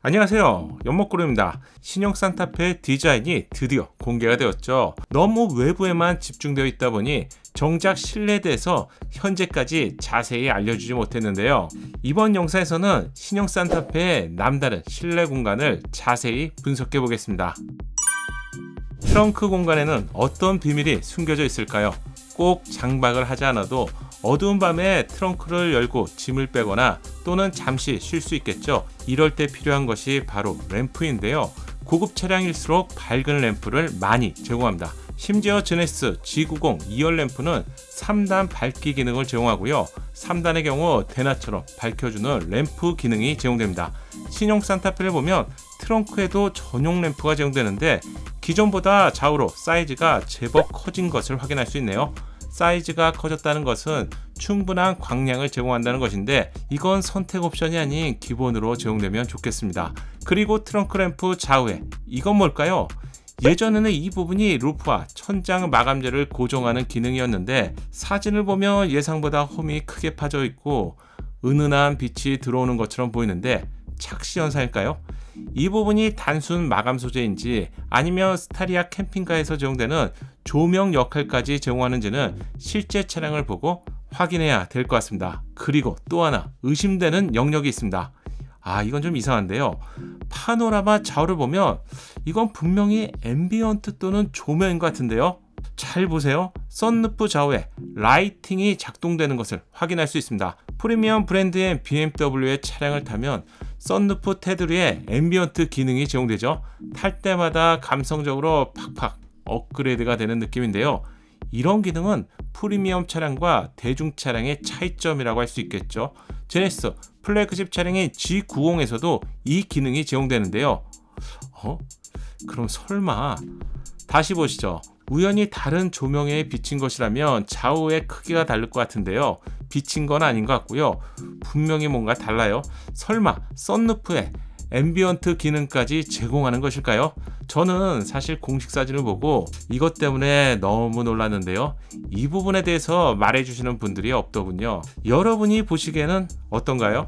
안녕하세요, 연목구름입니다. 신형 산타페 디자인이 드디어 공개가 되었죠. 너무 외부에만 집중되어 있다 보니 정작 실내에 대해서 현재까지 자세히 알려주지 못했는데요. 이번 영상에서는 신형 산타페의 남다른 실내 공간을 자세히 분석해 보겠습니다. 트렁크 공간에는 어떤 비밀이 숨겨져 있을까요? 꼭 장박을 하지 않아도 어두운 밤에 트렁크를 열고 짐을 빼거나 또는 잠시 쉴 수 있겠죠. 이럴 때 필요한 것이 바로 램프인데요. 고급 차량일수록 밝은 램프를 많이 제공합니다. 심지어 제네시스 G90 2열 램프는 3단 밝기 기능을 제공하고요. 3단의 경우 대낮처럼 밝혀주는 램프 기능이 제공됩니다. 신형 산타페를 보면 트렁크에도 전용 램프가 제공되는데 기존보다 좌우로 사이즈가 제법 커진 것을 확인할 수 있네요. 사이즈가 커졌다는 것은 충분한 광량을 제공한다는 것인데 이건 선택 옵션이 아닌 기본으로 제공되면 좋겠습니다. 그리고 트렁크 램프 좌우에 이건 뭘까요? 예전에는 이 부분이 루프와 천장 마감재를 고정하는 기능이었는데 사진을 보면 예상보다 홈이 크게 파져 있고 은은한 빛이 들어오는 것처럼 보이는데 착시 현상일까요? 이 부분이 단순 마감 소재인지 아니면 스타리아 캠핑카에서 제공되는 조명 역할까지 제공하는지는 실제 차량을 보고 확인해야 될 것 같습니다. 그리고 또 하나 의심되는 영역이 있습니다. 이건 좀 이상한데요. 파노라마 좌우를 보면 이건 분명히 앰비언트 또는 조명인 것 같은데요. 잘 보세요. 썬루프 좌우에 라이팅이 작동되는 것을 확인할 수 있습니다. 프리미엄 브랜드의 BMW의 차량을 타면 썬루프 테두리에 앰비언트 기능이 제공되죠. 탈 때마다 감성적으로 팍팍 업그레이드가 되는 느낌인데요. 이런 기능은 프리미엄 차량과 대중 차량의 차이점이라고 할 수 있겠죠. 제네시스 플래그십 차량인 G90에서도 이 기능이 제공되는데요. 그럼 설마 다시 보시죠. 우연히 다른 조명에 비친 것이라면 좌우의 크기가 다를 것 같은데요. 비친 건 아닌 것 같고요. 분명히 뭔가 달라요. 설마 썬루프에 앰비언트 기능까지 제공하는 것일까요? 저는 사실 공식 사진을 보고 이것 때문에 너무 놀랐는데요. 이 부분에 대해서 말해주시는 분들이 없더군요. 여러분이 보시기에는 어떤가요?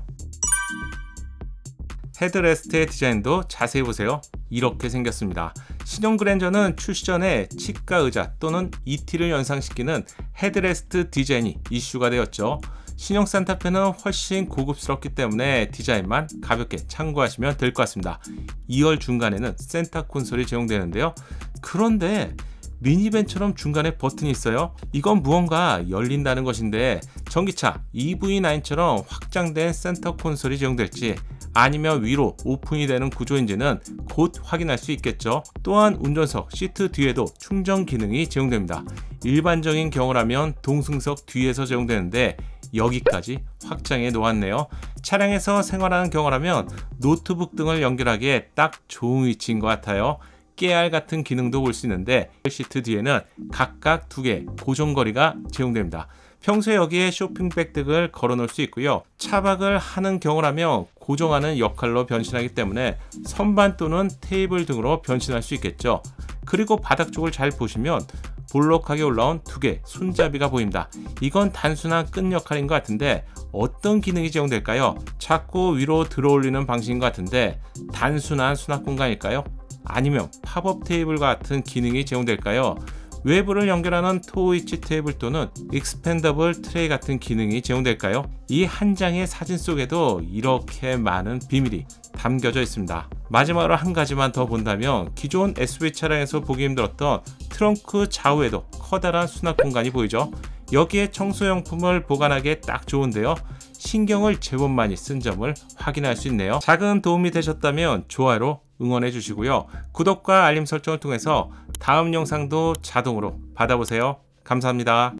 헤드레스트의 디자인도 자세히 보세요. 이렇게 생겼습니다. 신형 그랜저는 출시 전에 치과 의자 또는 ET를 연상시키는 헤드레스트 디자인이 이슈가 되었죠. 신형 산타페는 훨씬 고급스럽기 때문에 디자인만 가볍게 참고하시면 될 것 같습니다. 2열 중간에는 센터 콘솔이 제공되는데요. 그런데 미니밴처럼 중간에 버튼이 있어요. 이건 무언가 열린다는 것인데 전기차 EV9처럼 확장된 센터 콘솔이 제공될지 아니면 위로 오픈이 되는 구조인지는 곧 확인할 수 있겠죠. 또한 운전석 시트 뒤에도 충전 기능이 제공됩니다. 일반적인 경우라면 동승석 뒤에서 제공되는데 여기까지 확장해 놓았네요. 차량에서 생활하는 경우라면 노트북 등을 연결하기에 딱 좋은 위치인 것 같아요. 깨알 같은 기능도 볼 수 있는데 시트 뒤에는 각각 2개 고정거리가 제공됩니다. 평소에 여기에 쇼핑백 등을 걸어 놓을 수 있고요. 차박을 하는 경우라면 고정하는 역할로 변신하기 때문에 선반 또는 테이블 등으로 변신할 수 있겠죠. 그리고 바닥 쪽을 잘 보시면 볼록하게 올라온 2개 손잡이가 보입니다. 이건 단순한 끈 역할인 것 같은데 어떤 기능이 제공될까요? 자꾸 위로 들어 올리는 방식인 것 같은데 단순한 수납 공간일까요? 아니면 팝업 테이블 같은 기능이 제공될까요? 외부를 연결하는 토우이치 테이블 또는 익스펜더블 트레이 같은 기능이 제공될까요? 이 한 장의 사진 속에도 이렇게 많은 비밀이 담겨져 있습니다. 마지막으로 한 가지만 더 본다면 기존 SUV 차량에서 보기 힘들었던 트렁크 좌우에도 커다란 수납 공간이 보이죠? 여기에 청소용품을 보관하기에 딱 좋은데요. 신경을 제법 많이 쓴 점을 확인할 수 있네요. 작은 도움이 되셨다면 좋아요로 응원해 주시고요. 구독과 알림 설정을 통해서 다음 영상도 자동으로 받아보세요. 감사합니다.